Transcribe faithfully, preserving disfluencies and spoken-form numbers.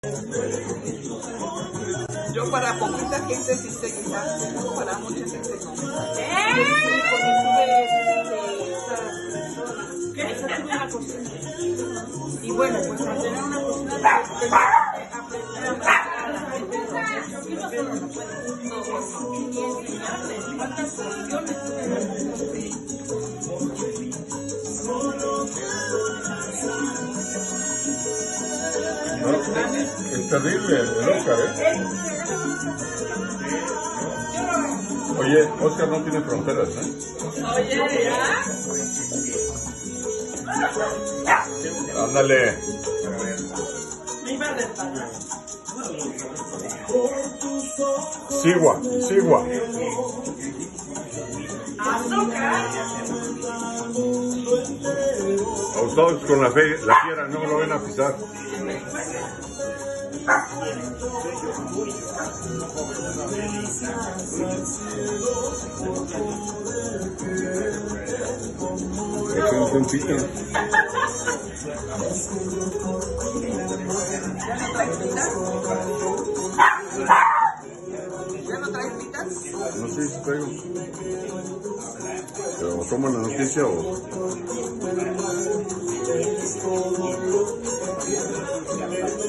Yo para poquita gente sí sé guisar, para mucha gente no. ¿Eh? Sí, porque tuve de esa persona, que esa tuve una cocina. Y bueno, pues al tener una cocina tenía que aprender a manejar a la gente. Yo no solo no puedo, no, ni enseñarles cuántas porciones tuve. No, es terrible el Oscar, ¿eh? Oye, Oscar no tiene fronteras, ¿eh? Oye, ¿ya? Ándale. Sigua, sigua. Azúcar. A ustedes con la, fe, la fiera no lo ven a pisar. Es un puntito. ¿Ya no traes pitas? No sé si traigo. Pero toman la noticia o...